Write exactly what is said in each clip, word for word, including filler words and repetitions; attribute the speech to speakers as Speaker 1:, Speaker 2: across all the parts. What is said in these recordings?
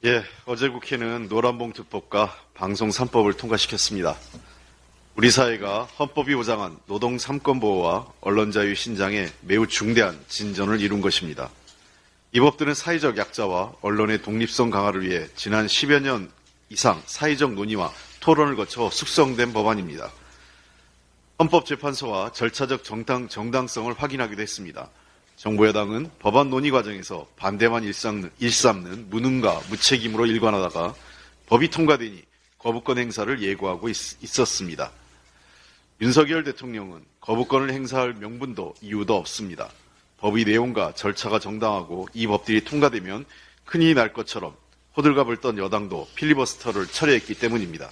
Speaker 1: 예, 어제 국회는 노란봉투법과 방송 삼 법을 통과시켰습니다. 우리 사회가 헌법이 보장한 노동 삼 권 보호와 언론자유 신장에 매우 중대한 진전을 이룬 것입니다. 이 법들은 사회적 약자와 언론의 독립성 강화를 위해 지난 십여 년 이상 사회적 논의와 토론을 거쳐 숙성된 법안입니다. 헌법재판소와 절차적 정당, 정당성을 확인하기도 했습니다. 정부 여당은 법안 논의 과정에서 반대만 일삼는, 일삼는 무능과 무책임으로 일관하다가 법이 통과되니 거부권 행사를 예고하고 있, 있었습니다. 윤석열 대통령은 거부권을 행사할 명분도 이유도 없습니다. 법의 내용과 절차가 정당하고 이 법들이 통과되면 큰일이 날 것처럼 호들갑을 떤 여당도 필리버스터를 철회했기 때문입니다.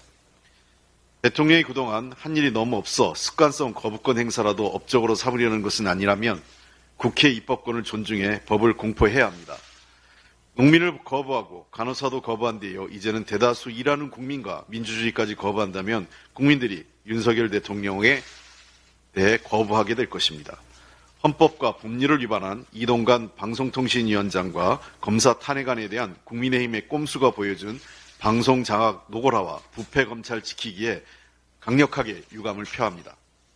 Speaker 1: 대통령이 그동안 한 일이 너무 없어 습관성 거부권 행사라도 업적으로 삼으려는 것은 아니라면 국회 입법권을 존중해 법을 공포해야 합니다. 농민을 거부하고 간호사도 거부한 뒤에요. 이제는 대다수 일하는 국민과 민주주의까지 거부한다면 국민들이 윤석열 대통령에 대해 거부하게 될 것입니다. 헌법과 법률을 위반한 이동관 방송통신위원장과 검사 탄핵안에 대한 국민의힘의 꼼수가 보여준 방송장악 노골화와 부패검찰 지키기에 강력하게 유감을 표합니다.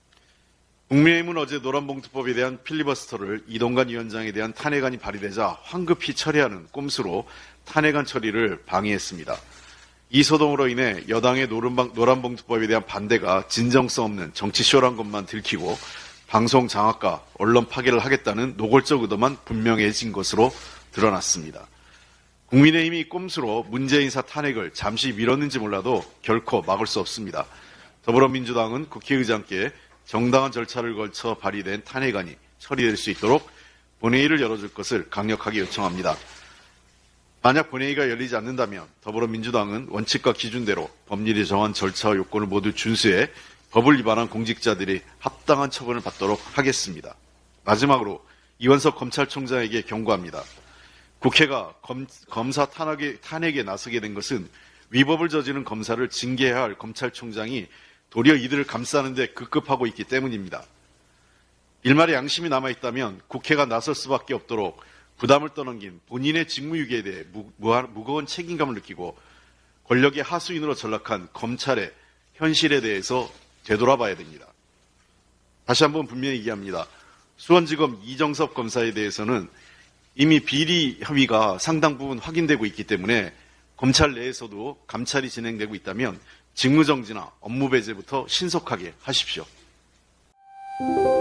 Speaker 1: 국민의힘은 어제 노란봉투법에 대한 필리버스터를 이동관 위원장에 대한 탄핵안이 발의되자 황급히 처리하는 꼼수로 탄핵안 처리를 방해했습니다. 이 소동으로 인해 여당의 노란봉투법에 대한 반대가 진정성 없는 정치쇼란 것만 들키고 방송 장악과 언론 파괴를 하겠다는 노골적 의도만 분명해진 것으로 드러났습니다. 국민의힘이 꼼수로 문재인사 탄핵을 잠시 미뤘는지 몰라도 결코 막을 수 없습니다. 더불어민주당은 국회의장께 정당한 절차를 걸쳐 발의된 탄핵안이 처리될 수 있도록 본회의를 열어줄 것을 강력하게 요청합니다. 만약 본회의가 열리지 않는다면 더불어민주당은 원칙과 기준대로 법률이 정한 절차와 요건을 모두 준수해 법을 위반한 공직자들이 합당한 처분을 받도록 하겠습니다. 마지막으로 이원석 검찰총장에게 경고합니다. 국회가 검, 검사 탄핵에, 탄핵에 나서게 된 것은 위법을 저지른 검사를 징계해야 할 검찰총장이 도리어 이들을 감싸는 데 급급하고 있기 때문입니다. 일말의 양심이 남아있다면 국회가 나설 수밖에 없도록 부담을 떠넘긴 본인의 직무유기에 대해 무, 무한, 무거운 책임감을 느끼고 권력의 하수인으로 전락한 검찰의 현실에 대해서 되돌아봐야 됩니다. 다시 한번 분명히 얘기합니다. 수원지검 이정섭 검사에 대해서는 이미 비리 혐의가 상당 부분 확인되고 있기 때문에 검찰 내에서도 감찰이 진행되고 있다면 직무정지나 업무배제부터 신속하게 하십시오.